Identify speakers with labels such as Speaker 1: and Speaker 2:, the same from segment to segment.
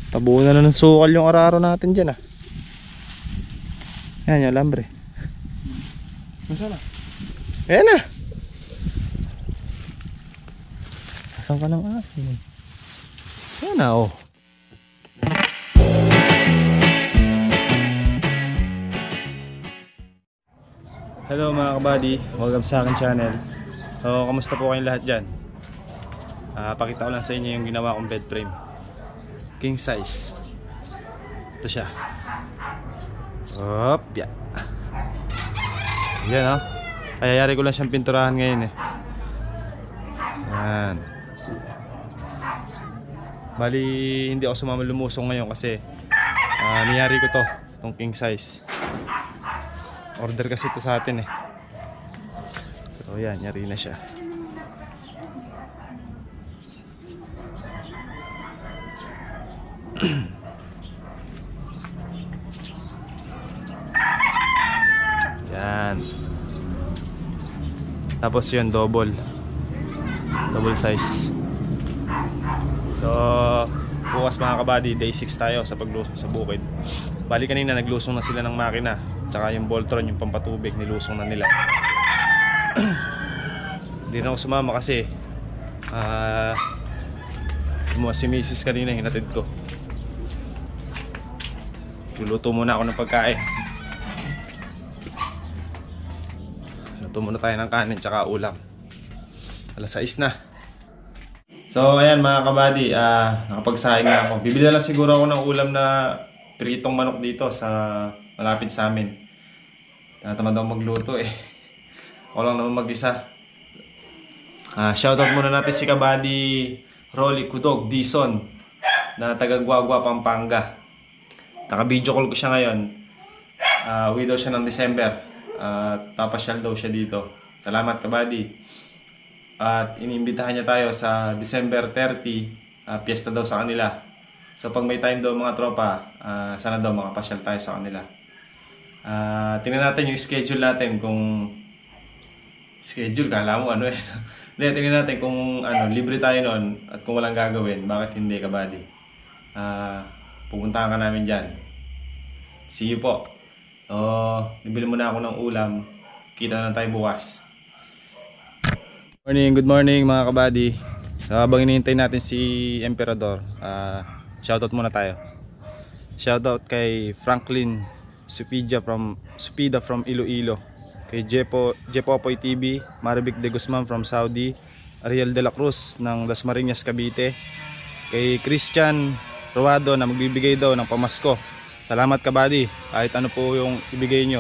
Speaker 1: Tabunan na ng sukal yung araro natin dyan ah. Yan yung alambre.
Speaker 2: Nasaan na?
Speaker 1: Ayan na. Saan ka ng asin? Ayan na oh. Hello mga kabady, welcome sa akin channel. So kamusta po kayong lahat dyan? Pakita ko lang sa inyo yung ginawa kong bed frame. King size. Ito siya. Hop, yeah. Yan oh. Kayayari ko lang siyang pinturahan ngayon eh. Yan. Bali hindi ako sumama lumusong ngayon kasi niyari ko to, itong king size. Order kasi ito sa atin eh. So yan, yari na siya. Yan. Tapos yun, double size. So bukas mga kabady, day 6 tayo sa paglusong sa bukid. Bali kanina naglusong na sila ng makina, tsaka yung Voltron, yung pampatubig, nilusong na nila. Hindi na ako sumama kasi si Mrs. kanina hinatid ko. Luluto muna ako ng pagkain. Luto muna tayo ng kanin tsaka ulam. Alas 6 na. So ayan mga kabady, nakapagsaing na ako. Bibili na lang siguro ako ng ulam na pritong manok dito sa malapit sa amin. Tinatamad ako magluto eh. Ako lang naman mag-isa. Shoutout muna natin si kabady Rolly Kudog Dison na taga Guagua, Pampanga. Naka-video call ko siya ngayon. Uwi daw siya ng December. Papasyal daw siya dito. Salamat kabady. At iniimbitahan niya tayo sa December 30. Piyesta daw sa kanila. So pag may time daw mga tropa, sana daw makapasyal tayo sa kanila. Tingnan natin yung schedule natin kung schedule, kala mo ano eh. Tingnan natin kung libre tayo noon at kung walang gagawin, bakit hindi kabady. Pupuntahan ka namin dyan. See you po. Nabili muna ako ng ulam. Kita na tayo bukas. Good morning mga kabady. So habang hinihintay natin si Emperador, shoutout muna tayo. Shoutout kay Franklin Supida from Iloilo, kay Jepopoy TV, Marivic de Guzman from Saudi, Ariel de la Cruz ng Dasmariñas, Cavite, kay Christian Ruado na magbibigay daw ng pamasko. Salamat kabady, kahit ano po yung ibigay nyo,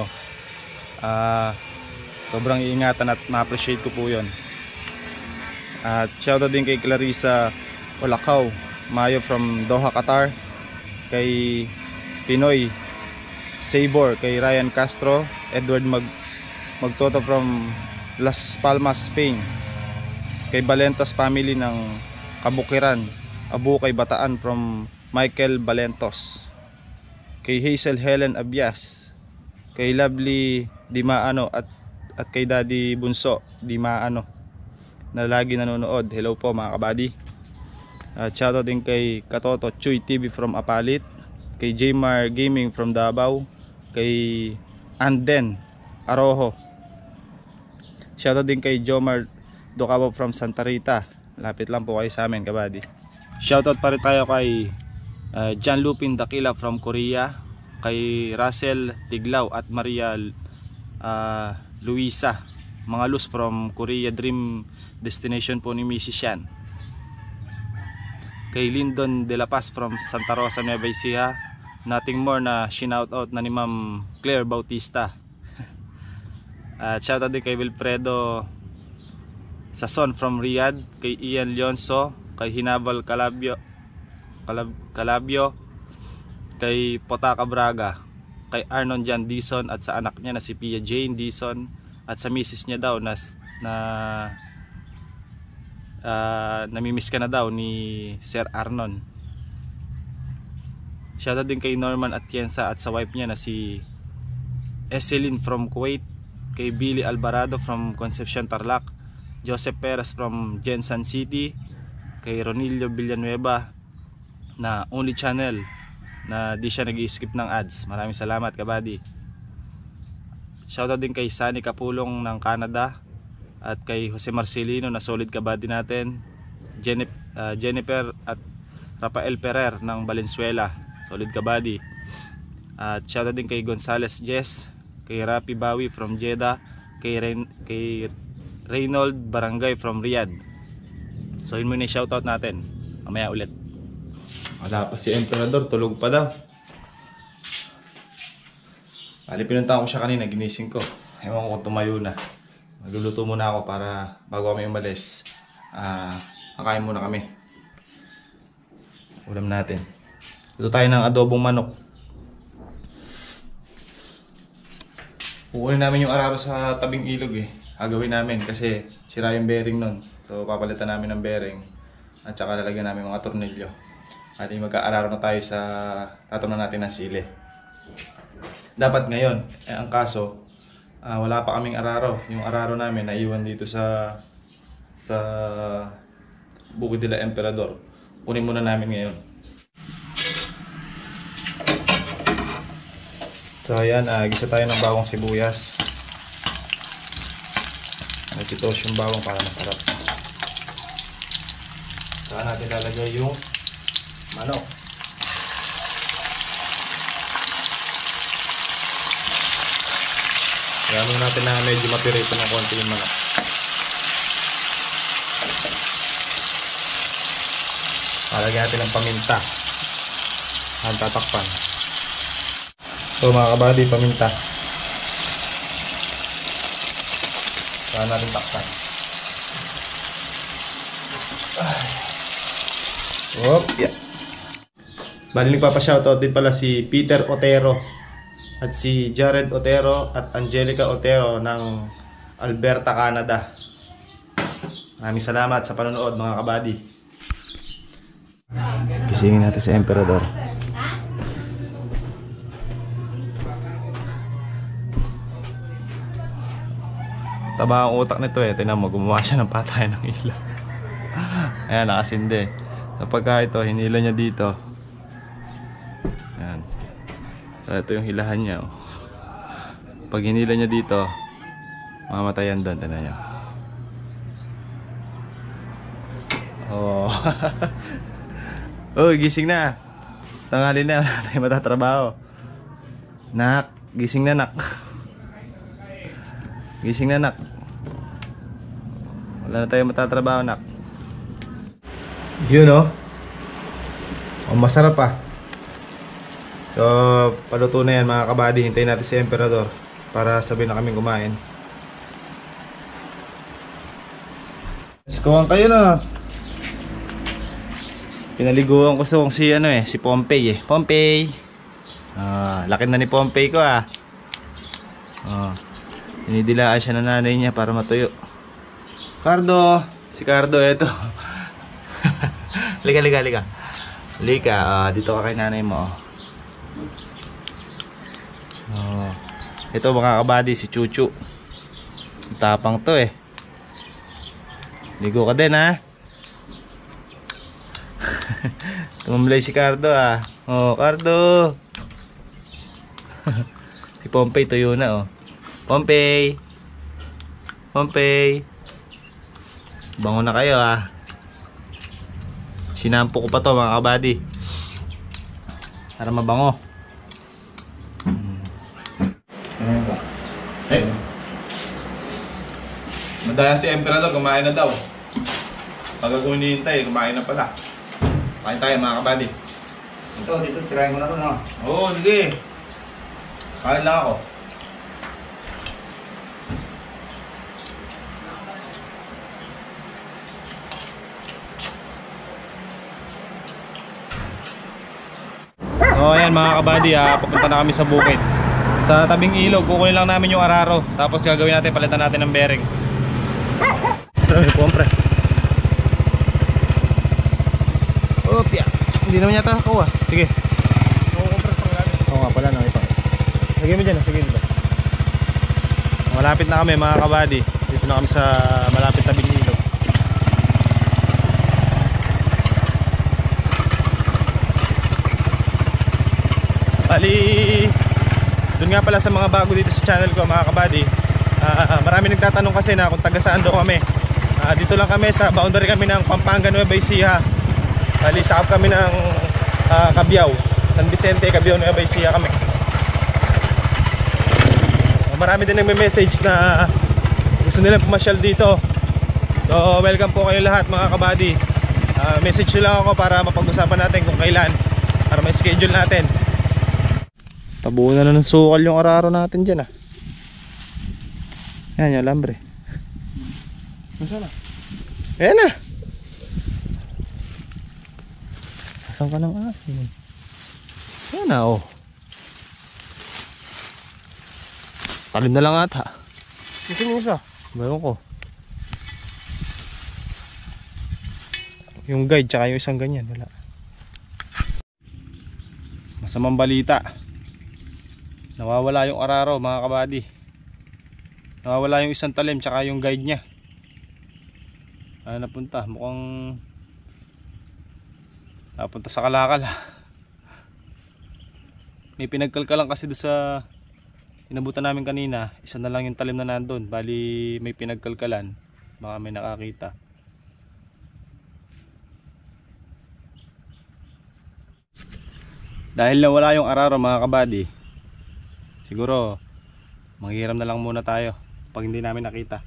Speaker 1: sobrang iingatan at ma-appreciate ko po yun. At shoutout din kay Clarissa Olakaw Mayo from Doha, Qatar, kay Pinoy Sabor, kay Ryan Castro, Edward Magtoto from Las Palmas, Spain, kay Balentos family ng Kabukiran, Abukay, Bataan from Michael Balentos, kay Hazel Helen Abias, kay Lovely Dimaano at kay Daddy Bunso Dimaano na lagi nanonood. Hello po mga kabady. Shoutout din kay Katoto Chuy TV from Apalit, kay Jmar Gaming from Davao, kay Anden Arojo. Shoutout din kay Jomar Docabo from Santa Rita. Lapit lang po kayo sa amin kabady. Shoutout pa rin tayo kay John Lupin Dakila from Korea, kay Russell Tiglaw at Maria Luisa mga luz from Korea, dream destination po ni Mrs. Yan. Kay Lyndon De La Paz from Santa Rosa, Nueva Ecija, nothing more na shinout out na ni Ma'am Claire Bautista. At shoutout din kay Wilfredo Sason from Riyadh, kay Ian Leonso, kay Hinabal Calabio, kay Potaka Braga, kay Arnon Jan Dison at sa anak niya na si Pia Jane Dison, at sa misis niya daw na namimiss ka na daw ni Sir Arnon. Shoutout din kay Norman Atienza at sa wife niya na si Eselin from Kuwait, kay Billy Alvarado from Concepcion, Tarlac, Joseph Perez from Jensan City, kay Ronilio Villanueva na only channel na di siya nag-i-skip ng ads. Maraming salamat kabady. Shoutout din kay Sunny Kapulong ng Canada at kay Jose Marcelino na solid kabady natin. Jennifer at Rafael Ferrer ng Valenzuela, solid kabady. At shoutout din kay Gonzales Jess, kay Rapi Bawi from Jeddah, kay Reynold Barangay from Riyadh. So yun muna yung shoutout natin. Mamaya ulit. Wala pa si Emperador, tulog pa daw. Bali, pinuntahan ko siya kanina, ginising ko. Ewan ko kung tumayo na. Magluluto muna ako para bago kami umalis. Kakain muna kami. Ulam natin. Luto tayo ng adobong manok. Kukunin namin yung araro sa tabing ilog eh. Gagawin namin kasi sira yung bearing nun. So papalitan namin ng bearing. At saka lalagyan namin mga tornilyo. At magka-araro na tayo sa tatunan natin ng sili. Dapat ngayon, ang kaso, wala pa kaming araro. Yung araro namin naiwan dito sa Bukid de la Emperador. Kunin muna namin ngayon. So ayan, gisa tayo ng bawang sibuyas. Nagtitos yung bawang para masarap. Saka natin lalagay yung manok. Gano'n natin na medyo mapirito ng konti yung manok. Lalagyan natin ng paminta. Ang tatakpan. So mga kabady, paminta. Saka natin takpan. Yeah. Bali nagpapa-shoutout din pala si Peter Otero at si Jared Otero at Angelica Otero ng Alberta, Canada. Maraming salamat sa panonood mga kabady. Gisingin natin si Emperador. Taba ang utak nito eh. Tingnan mo, gumawa siya ng patayan ng ilaw. Ayan, nakasindi. So pagka ito, hinila niya dito. Ayan. So ito yung hilahan niya. Oh. Pag hinila niya dito, mamatayan doon. Tignan niya. Oh. Oh, gising na. Tanghali na. Tayo matatrabaho. Nak, gising na nak. Gising na nak. Wala na tayo matatrabaho nak. Yun oh. Masarap pa. So paluto na yan mga kabady. Hintayin natin si Emperador para sabihin na kami kumain. Iskuhan kayo na. Pinaliguan ko si ano eh, si Pompey eh. Pompey. Laki na ni Pompey ko ah. Inidilaan siya ng nanay niya para matuyo. Cardo, si Cardo eto. Lika. Lika, dito ka kay nanay mo. Ito mga kabady, si Chuchu. Tapang to eh. Ligo ka din ha. Tumamlay si Cardo ah. Oh, Cardo. Si Pompey tuyo na oh. Pompey. Bango na kayo ah. Sinampo ko pa to mga kabady para mabango. Madaya si Emperador, kumain na daw. Pag ako hinihintay, kumain na pala. Kain tayo mga kabady.
Speaker 2: Dito, tirahin ko na ito, no?
Speaker 1: Oo, sige. Kain lang ako. So ayan mga kabady, papunta na kami sa bukid. Sa tabing ilog, kukunin lang namin yung araro. Tapos gagawin natin, palitan natin ng bearing. Kumpre. Opya. Hindi naman yata ako ah. Sige. Kumpre pang namin. Oo nga pala no, ito. Sige mo dyan, sige dito. Malapit na kami mga kabady. Dito na kami sa malapit tabing ilog. Bali, doon nga pala sa mga bago dito sa channel ko mga kabady, marami nagtatanong kasi na kung taga saan daw kami. Dito lang kami sa boundary kami ng Pampanga, Nueva Ecija. Bali, sakop kami ng Cabiao, San Vicente, Cabiao, Nueva Ecija kami. Marami din nagme-message na gusto nila pumasyal dito. So welcome po kayo lahat mga kabady. Message nyo lang ako para mapag-usapan natin kung kailan, para may schedule natin. Tabuo na ng sukal yung araro natin dyan ah. Yan yung alambre. Nasaan na? Ayan na. Saan ka ng asin? Ayan na oh. Talim na lang ata. Ito yung isa. Bayon ko. Yung guide tsaka yung isang ganyan wala. Masamang balita, nawawala yung araro mga kabady. Nawawala yung isang talim tsaka yung guide nya. Napunta, mukhang napunta sa kalakal. May pinagkalkalan kasi doon sa inabutan namin kanina. Isa na lang yung talim na nandun. Bali may pinagkalkalan, baka may nakakita. Dahil nawala yung araro mga kabady, siguro manghiram na lang muna tayo pag hindi namin nakita.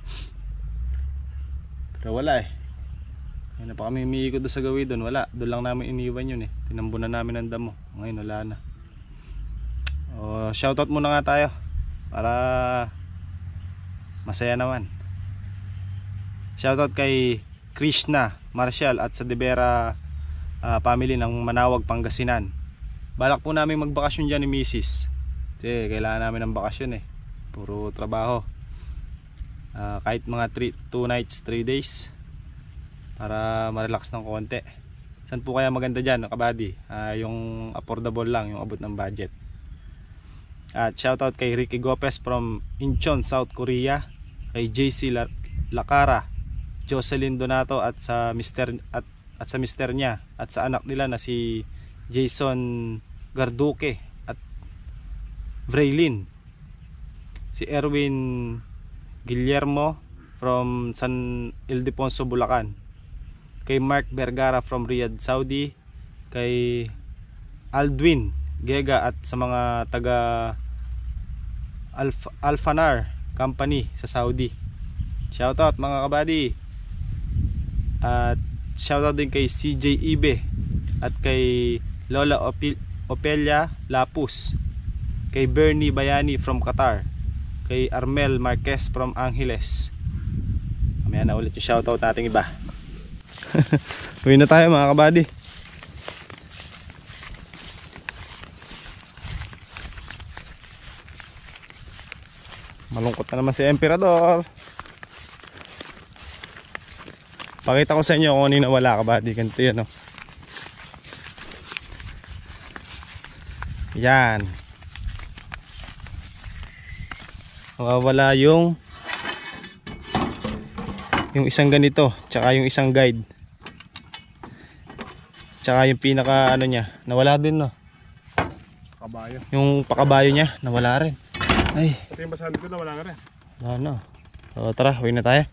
Speaker 1: Pero wala eh. Ayun na pa kami umiikot doon sa gawin doon. Wala, doon lang namin iniwan yun eh. Tinambunan namin ng damo. Ngayon wala na. Shoutout muna nga tayo para masaya naman. Shoutout kay Krishna Marcial at sa Devera family ng Manawag, Pangasinan. Balak po namin magbakasyon dyan ni Mrs. Kasi kailangan namin ng bakasyon eh. Puro trabaho. Kahit mga 2 nights, 3 days. Para ma-relax ng konti. Saan po kaya maganda dyan kabady? Yung affordable lang, yung abot ng budget. At shoutout kay Ricky Gopez from Incheon, South Korea. Kay JC Lakara, Jocelyn Donato at sa mister niya. At sa anak nila na si Jason Garduque at Vraylin. Si Erwin Guillermo from San Ildefonso, Bulacan. Kay Mark Vergara from Riyadh, Saudi. Kay Aldwin Gega at sa mga taga Alfanar Company sa Saudi. Shoutout mga kabady. At shoutout din kay CJ Ibe at kay Lola Opelia Lapus, kay Bernie Bayani from Qatar, kay Armel Marquez from Angeles. Mamaya na ulit yung shoutout nating iba. Uwi na tayo mga kabady. Malungkot na naman si Emperador. Pakita ko sa inyo kung ano yung nawala kabady. Ganito yan oh. Yan. Nawawala yung isang ganito, tsaka yung isang guide. Tsaka yung pinaka ano niya, nawala din no.
Speaker 3: Kabayo.
Speaker 1: Yung pakabayo niya, nawala rin. Ay.
Speaker 3: Ito yung basahan ko na wala nga rin.
Speaker 1: Wala na. So tara, uwi na tayo.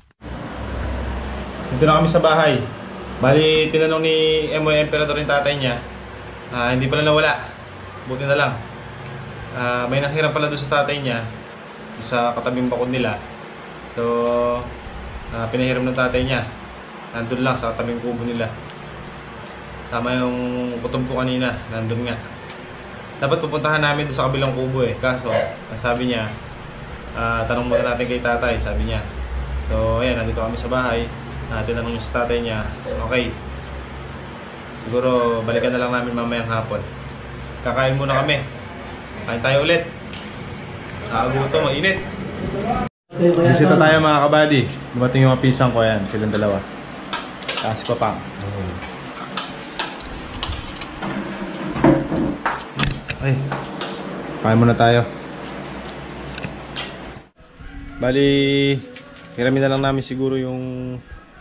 Speaker 1: Dito na kami sa bahay. Bali, tinanong ni Emoy Emperador yung tatay niya. Hindi pala nawala. Buti na lang. May nakhiram pala doon sa tatay niya, sa katabing bakod nila. So, pinahiram ng tatay niya. Nandun lang sa katabing kubo nila. Tama yung kutob ko kanina, nandun nga. Dapat pupuntahan namin doon sa kabilang kubo eh. Kaso, sabi niya, tanong muna natin kay tatay, sabi niya. So, ayan, nandito kami sa bahay. Tinanong niya sa tatay niya, okay. Siguro, balikan na lang namin mamayang hapon. Kakain muna kami. Kain tayo ulit. Nakagutom, mainit. Bisita tayo mga kabady. Dumating yung mga pisang ko, ayan, silang dalawa. Si Papang. Ay, kain muna tayo. Bali, hiramin na lang namin siguro yung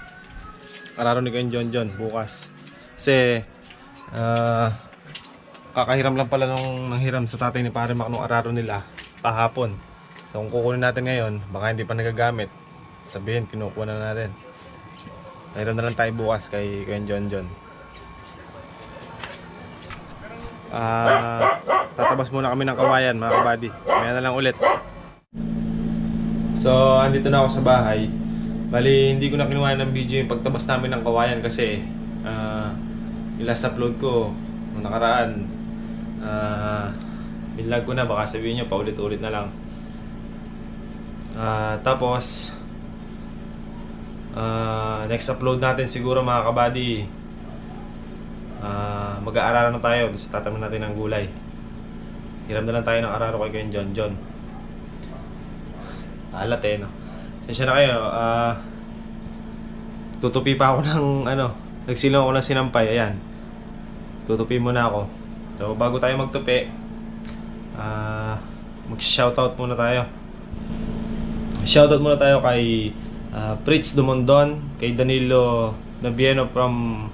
Speaker 1: araro ni Kuya John bukas. Kasi kakahiram lang pala nung nanghiram sa tatay ni Pare Mac nung araro nila kahapon. So kung kukunin natin ngayon, baka hindi pa nagagamit. Sabihin, kinukuha na natin. Nahiram na lang tayo bukas kay John John. Tatabas muna kami ng kawayan mga kabady. Maya na lang ulit. So andito na ako sa bahay. Bali hindi ko na kinuha ng video yung pagtabas namin ng kawayan kasi yung last upload ko nung nakaraan, binlag ko na, baka sabihin nyo paulit-ulit na lang. Tapos next upload natin siguro mga kabady, mag-aararo na tayo sa tatanim natin ng gulay. Hiram na lang tayo ng araro kay John John. Alat no. Sensya na kayo, tutupi pa ako ng nagsilong ako ng sinampay. Ayan, tutupi muna ako. So bago tayo magtupi, mag-shoutout muna tayo. Shoutout muna tayo kay Fritz Dumondon, kay Danilo Nabieno from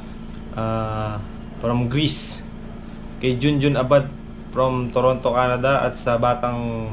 Speaker 1: Greece, kay Junjun Abad from Toronto, Canada, at sa batang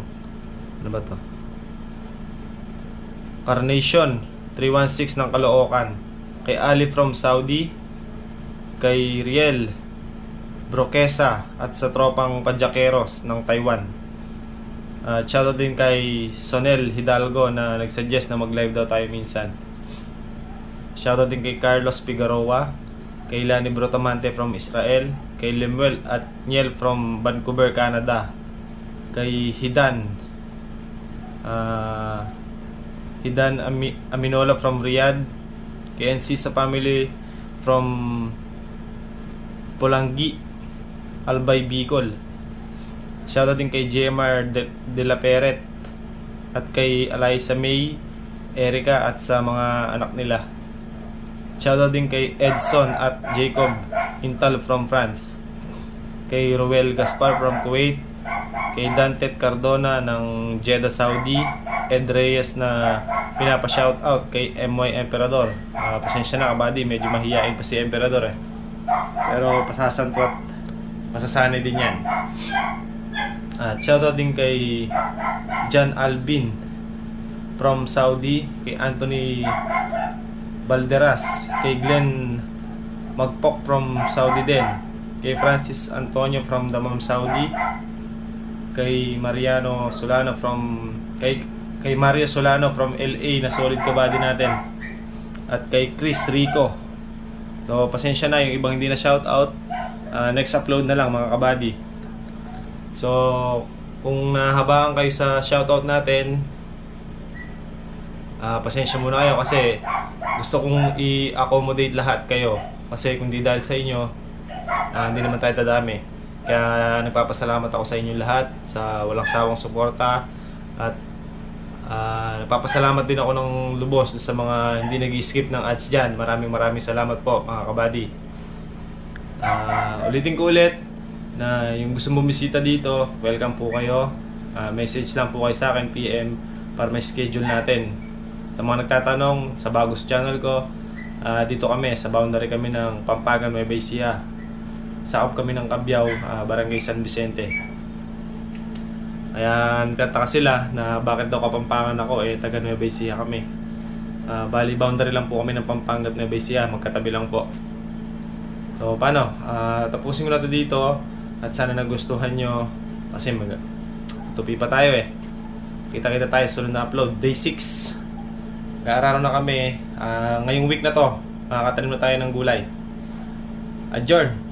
Speaker 1: Carnation 316 ng Caloocan, kay Ali from Saudi, kay Riel Broquesa at sa tropang Padyakeros ng Taiwan. Shoutout din kay Sonel Hidalgo na nagsuggest na mag-live daw tayo minsan. Shoutout din kay Carlos Figueroa, kay Lani Brotamante from Israel, kay Lemuel at Niel from Vancouver, Canada, kay Hidan Aminola from Riyadh, kay NC sa family from Polanggi, Albay, Bicol. Shoutout din kay JMR de la Peret at kay Eliza May, Erica at sa mga anak nila. Shoutout din kay Edson at Jacob Intal from France, kay Ruel Gaspar from Kuwait, kay Dante Cardona ng Jeddah, Saudi, Ed Reyes na pinapa-shoutout, kay MY Emperador. Pasensya na kabady, medyo mahihain pa si Emperador pero pasasanto at masasanay din yan. Shoutout din kay John Albin from Saudi, kay Anthony Balderas, kay Glenn Magpok from Saudi din, kay Francis Antonio from Damam, Saudi, kay Mariano Solano from kay Mario Solano from LA na solid kabady natin, at kay Chris Rico. So pasensya na yung ibang hindi na shoutout, next upload na lang mga kabady. So kung nahabaan kayo sa shoutout natin, pasensya muna kayo kasi gusto kong i-accommodate lahat kayo, kasi kung di dahil sa inyo, hindi naman tayo dadami. Kaya nagpapasalamat ako sa inyo lahat sa walang sawang suporta, at nagpapasalamat din ako ng lubos sa mga hindi nag-skip ng ads dyan. Maraming salamat po mga kabady. Ulitin ko ulit na yung gusto mong bisita dito, welcome po kayo. Message lang po kayo sa akin, PM, para may schedule natin. Sa mga nagtatanong, sa bagos channel ko, dito kami, sa boundary kami ng Pampagan, Nueva Ecija. Sakop kami ng Cabiao, Barangay San Vicente. Kaya nagtataka sila na bakit daw Kapampangan ako, taga Nueva Ecija kami. Bali boundary lang po kami ng Pampanga at Nueva Ecija, magkatabi lang po. So paano, tapusin ko na ito dito, at sana nagustuhan nyo, kasi tupi pa tayo Kita-kita tayo sa sunod na upload, day 6. Kaararo na kami, ngayong week na to, makakatanim na tayo ng gulay. Adjourn!